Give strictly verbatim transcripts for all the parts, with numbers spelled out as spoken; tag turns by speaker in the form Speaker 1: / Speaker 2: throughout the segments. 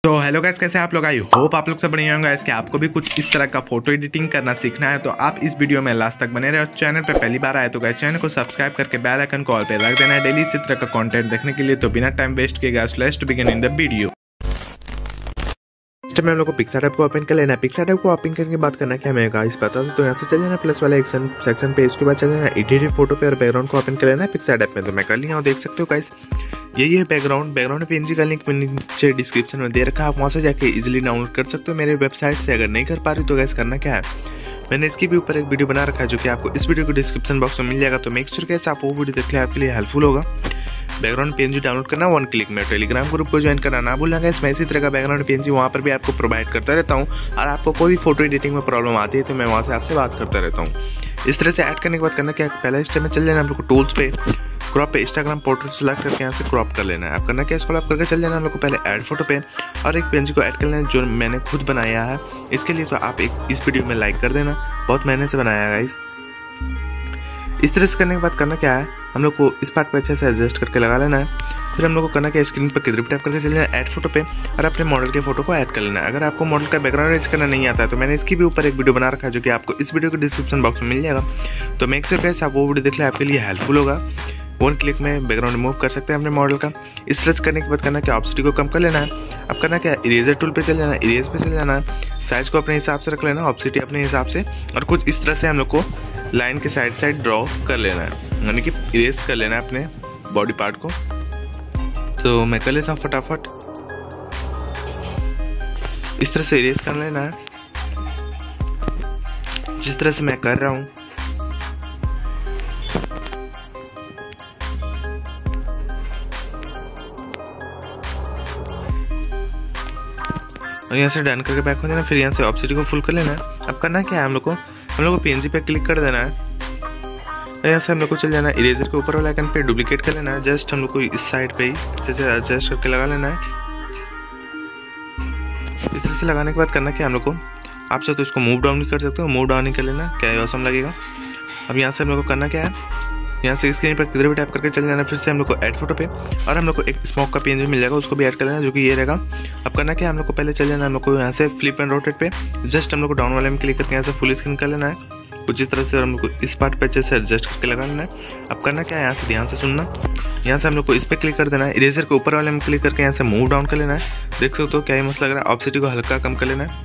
Speaker 1: तो hello guys, कैसे आप लोग? आई होप आप लोग सब बढ़िया होंगे। गाइस कि आपको भी कुछ इस तरह का फोटो एडिटिंग करना सीखना है तो आप इस वीडियो में लास्ट तक बने रहे। और चैनल पे पहली बार आए तो गाइस चैनल को सब्सक्राइब करके बेल आइकन कॉल पे रख देना है डेली इसी तरह का कंटेंट देखने के लिए। तो बिना टाइम वेस्ट किए guys let's begin in the video.
Speaker 2: में हम लोग को पिक्सार्ट ऐप को ओपन कर लेना है। पिक्सार्ट ऐप को ओपन करने के बाद करना क्या हमें गाइस पता तो यहाँ से चल जाना प्लस वाला सेक्शन सेक्शन पे। इसके बाद चल जाना एडिट फोटो पे और बैकग्राउंड को ओपन कर लेना है पिक्सार्ट ऐप में। तो मैं कर लिया हूँ, देख सकते हो गाइस यही है बैकग्राउंड। बैकग्राउंड पीएनजी का लिंक मैंने नीचे डिस्क्रिप्शन में दे रखा है, आप वहाँ से जाके इजीली डाउनलोड कर सकते हो मेरे वेबसाइट से। अगर नहीं कर पा रही तो गाइस करना क्या है, मैंने इसके भी ऊपर एक वीडियो बना रखा है जो कि आपको इस वीडियो को डिस्क्रिप्शन बॉक्स में मिल जाएगा। तो मेक श्योर कैसे आप वो वीडियो देख ले, आपके लिए हेल्पफुल होगा। बैकग्राउंड पीएनजी डाउनलोड करना वन क्लिक में। टेलीग्राम ग्रुप को ज्वाइन करना ना भूलना गाइस, मैं इसी तरह का बैकग्राउंड पीएनजी वहाँ पर भी आपको प्रोवाइड करता रहता हूँ। और आपको कोई भी फोटो एडिटिंग में प्रॉब्लम आती है तो मैं वहाँ से आपसे बात करता रहता हूँ। इस तरह से ऐड करने के बाद करना क्या, पहले स्टेप में चल जाना हम लोग को टूल्स पे, क्रॉप पे इंस्टाग्राम पोर्ट्रेट सेलेक्ट करके यहाँ से क्रॉप कर लेना है। आप करना क्या, इसको आप करके चल जाना हम लोग को पहले ऐड फोटो पे और एक पीएनजी को ऐड कर लेना जो मैंने खुद बनाया है। इसके लिए तो आप एक इस वीडियो में लाइक कर देना, बहुत मेहनत से बनाया है गाइस। इस तरह से करने के बाद करना क्या है, हम लोग को इस पार्ट पे अच्छे से एडजस्ट करके लगा लेना है। फिर हम लोग को करना क्या, स्क्रीन पर किधर भी टैप करके चल जाना ऐड फोटो पे और अपने मॉडल के फोटो को ऐड कर लेना है। अगर आपको मॉडल का बैकग्राउंड एडिट करना नहीं आता है तो मैंने इसकी भी ऊपर एक वीडियो बना रखा है जो कि आपको इस वीडियो के डिस्क्रिप्शन बॉक्स में मिल जाएगा। तो मेक श्योर गाइस आप वो वीडियो देख ले, आपके लिए हेल्पफुल होगा। वन क्लिक में बैकग्राउंड रिमूव कर सकते हैं अपने मॉडल का। इस तरह से करने के बाद करना क्या, ऑब्सिटी को कम कर लेना है। अब करना क्या, इरेजर टूल पे चल जाना, इरेज पे चल जाना है, साइज को अपने हिसाब से रख लेना, ऑब्सिटी अपने हिसाब से। और कुछ इस तरह से हम लोग को लाइन के साइड साइड ड्रॉ कर लेना है, यानी कि इरेज कर लेना है अपने बॉडी पार्ट को। तो मैं कर लेता हूँ फटाफट, इस तरह से इरेज कर लेना है जिस तरह से मैं कर रहा हूँ। और यहाँ से डन करके बैक हो जाना, फिर यहाँ से ऑब्सिटी को फुल कर लेना है। अब करना क्या है, हम लोग को हम लोग को पीएनजी पे क्लिक कर देना है और यहाँ से हम लोग को चल जाना है इरेजर के ऊपर वाला आइकन पे डुप्लीकेट कर लेना है। जस्ट हम लोग को इस साइड पे ही जैसे एडजस्ट करके लगा लेना है। इस तरह से लगाने के बाद करना क्या, हम लोग को आप चाहे तो इसको मूव डाउन भी कर सकते हो, मूव डाउन ही कर लेना, क्या है ऑसम लगेगा। अब यहाँ से हम लोग को करना क्या है, यहाँ से स्क्रीन पर किधर भी टैप करके चल जाना, फिर से हम लोग को ऐड फोटो पे और हम लोग को एक स्मोक का पीएनजी मिल जाएगा, उसको भी ऐड कर लेना जो कि ये रहेगा। अब करना क्या, हम लोग को पहले चल जाना हम लोग को यहाँ से फ्लिप एंड रोटेट पे, जस्ट हम लोग को डाउन वाले में क्लिक करके यहाँ से फुल स्क्रीन कर लेना है। कुछ इस तरह से हम लोग को इस पार्ट पे अच्छे से एडजस्ट करके लगा लेना है। अब करना क्या है, यहाँ से ध्यान से सुनना, यहाँ से हम लोग को इस पर क्लिक कर देना है, इरेजर के ऊपर वाले में क्लिक करके यहाँ से मूव डाउन कर लेना है। देख सकते हो क्या ही मस्त लग रहा है। ऑब्सिटी को हल्का कम कर लेना है,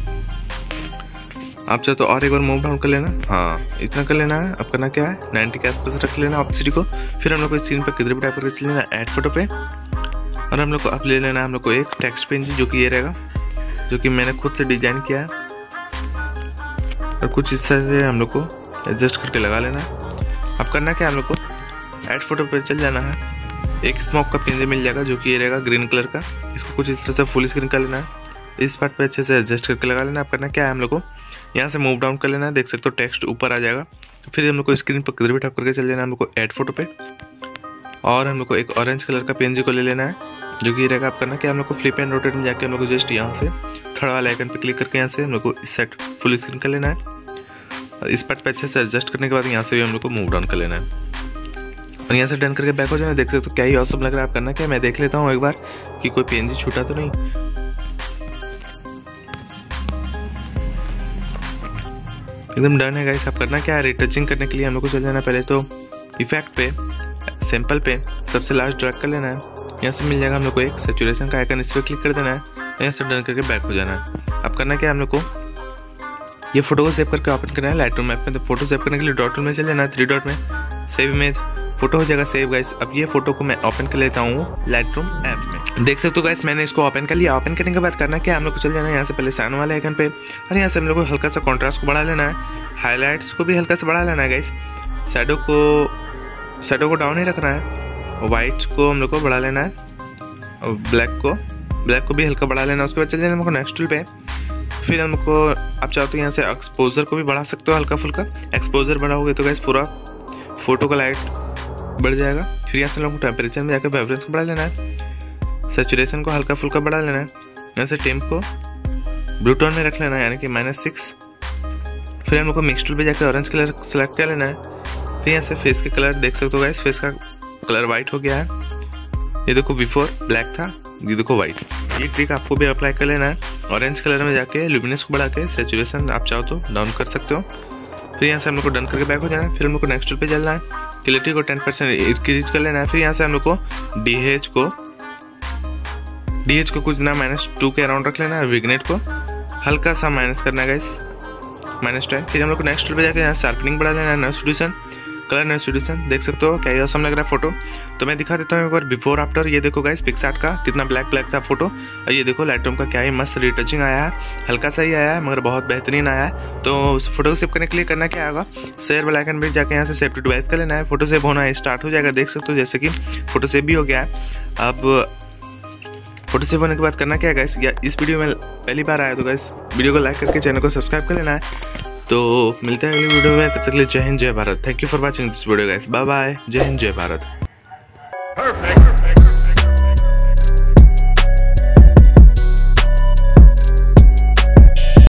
Speaker 2: आप चाहे तो और एक बार मूव डाउन कर लेना, हाँ इतना कर लेना है। अब करना क्या है, नाइन्टी के आसपास रख लेना ऑब्सिटी को। फिर हम लोग को इस सीन पर किधर भी टाइप करके चल लेना ऐड फोटो पे और हम लोग को अब ले लेना है हम लोग को एक टेक्स्ट पीएनजी जो कि ये रहेगा, जो कि मैंने खुद से डिजाइन किया है। और कुछ इस तरह से हम लोग को एडजस्ट करके लगा लेना है। अब करना क्या, हम लोग को ऐड फोटो पे चल जाना है, एक स्मोक का पीएनजी मिल जाएगा जो कि ये रहेगा ग्रीन कलर का। इसको कुछ इस तरह से फुल स्क्रीन कर लेना है, इस पार्ट पे अच्छे से एडजस्ट करके लगा लेना। अब करना क्या है, हम लोग को यहाँ से मूव डाउन कर लेना है, देख सकते हो टेक्स्ट ऊपर आ जाएगा। तो फिर हम लोग को स्क्रीन पर किधर भी टैप करके चल जाना है हम लोग को ऐड फोटो पे और हम लोग को एक ऑरेंज कलर का पीएनजी को ले लेना है जो कि रहेगा। आप करना क्या, हम लोग को फ्लिप एंड रोटेट में जाके हम लोग को जस्ट यहाँ से थर्ड वाले आइकन पे क्लिक करके यहाँ से हम लोग को इस सेट फुल स्क्रीन कर लेना है। और इस पार्ट पे अच्छे से एडजस्ट करने के बाद यहाँ से भी हम लोग को मूव डाउन कर लेना है और यहाँ से डन करके बैक हो जाना। देख सकते हो क्या ही ऑसम लग रहा है। आप करना क्या, मैं देख लेता हूँ एक बार कि कोई पीएनजी छूटा तो नहीं। एकदम डन है गाइस। आप करना क्या है, रिटचिंग करने के लिए हम लोग को चल जाना है पहले तो इफेक्ट पे, सैंपल पे सबसे लास्ट ड्रैग कर लेना है। यहाँ से मिल जाएगा हम लोग को एक सैचुरेशन का आइकन, इस पर क्लिक कर देना है, यहाँ से डन करके बैक हो जाना है। अब करना क्या है, हम लोग को ये फोटो को सेव करके ओपन करना है लाइटरूम ऐप में। तो फोटो सेव करने के लिए डॉट टूल में चल जाना है, थ्री डॉट में सेव इमेज, फोटो हो जाएगा सेव गाइस। अब ये फोटो को मैं ओपन कर लेता हूँ लाइटरूम ऐप में। देख सकते हो गाइस मैंने इसको ओपन कर लिया। ओपन करने के बाद करना क्या, हम लोग को चल जाना है यहाँ से पहले साइन वाले आइकन पे और यहाँ से हम लोग को हल्का सा कॉन्ट्रास्ट को बढ़ा लेना है, हाईलाइट्स को भी हल्का सा बढ़ा लेना है गाइस, शैडो को शैडो को डाउन ही रखना है, वाइट को हम लोग को बढ़ा लेना है और ब्लैक को ब्लैक को भी हल्का बढ़ा लेना है। उसके बाद चल जाना हमको नेक्स्ट टूल पे। फिर हमको आप चाहो तो यहाँ से एक्सपोजर को भी बढ़ा सकते हो हल्का फुल्का। एक्सपोजर बढ़ाओगे तो गाइस पूरा फोटो का लाइट बढ़ जाएगा। फिर यहाँ से लोगों को टेम्परेचर में जाकर वाइब्रेंस को बढ़ा लेना है, सैचुरेशन को हल्का फुल्का बढ़ा लेना है, यहाँ से टेम्प को ब्लू टोन में रख लेना है यानी कि माइनस सिक्स। फिर हम लोग को मिक्स टूल पे जाकर ऑरेंज कलर सेलेक्ट कर लेना है। फिर यहाँ से फेस के कलर देख सकते हो गाइस, फेस का कलर वाइट हो गया है। ये देखो बिफोर ब्लैक था, ये देखो वाइट। ये ट्रिक आपको भी अप्लाई कर लेना है। ऑरेंज कलर में जाके ल्यूमिनेंस को बढ़ा के सैचुरेशन आप चाहो तो डाउन कर सकते हो। फिर यहाँ से हम लोग को डन करके बैक हो जाना है। फिर हम लोग को नेक्स्ट पे चलना है। क्लियरिटी को टेन परसेंट इंक्रीज कर लेना है। फिर यहाँ से हम लोग को डी एच को डी एच को कुछ ना माइनस टू के अराउंड रख लेना है। विग्नेट को हल्का सा माइनस करना है गाइस, माइनस टेन। फिर हम लोग को नेक्स्ट पे जाके यहाँ शार्पनिंग बढ़ा लेना है। नॉइस कलर नॉइस रिड्यूसेशन देख सकते हो क्या ऑसम लग रहा है फोटो। तो मैं दिखा देता हूँ एक बार बिफोर आफ्टर। ये देखो गाइस पिक्सआर्ट का कितना ब्लैक ब्लैक था फोटो, और ये देखो लाइटरूम का क्या ही मस्त रिटचिंग आया है। हल्का सा ही आया है मगर बहुत बेहतरीन आया है। तो उस फोटो को सेव करने के लिए करना क्या होगा, शेयर वाला आइकन पे जाके यहाँ से सेव टू डिवाइस कर लेना है। फोटो सेव होना स्टार्ट हो जाएगा, देख सकते हो जैसे कि फोटो सेव भी हो गया है। अब फोटो सेव होने के बाद करना क्या है गाइस, या इस वीडियो में पहली बार आया तो गाइस वीडियो को लाइक करके चैनल को सब्सक्राइब कर लेना है। तो मिलते हैं अगली वीडियो में, तब तक के लिए जय हिंद जय Bharat. Thank you for watching this video guys, bye bye, जय हिंद जय भारत।